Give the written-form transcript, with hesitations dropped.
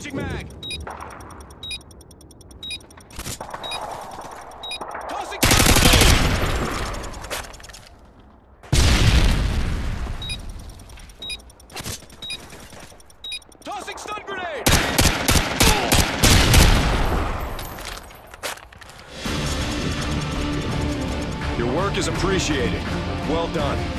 Switching mag. Tossing Tossing stun grenade! Your work is appreciated. Well done.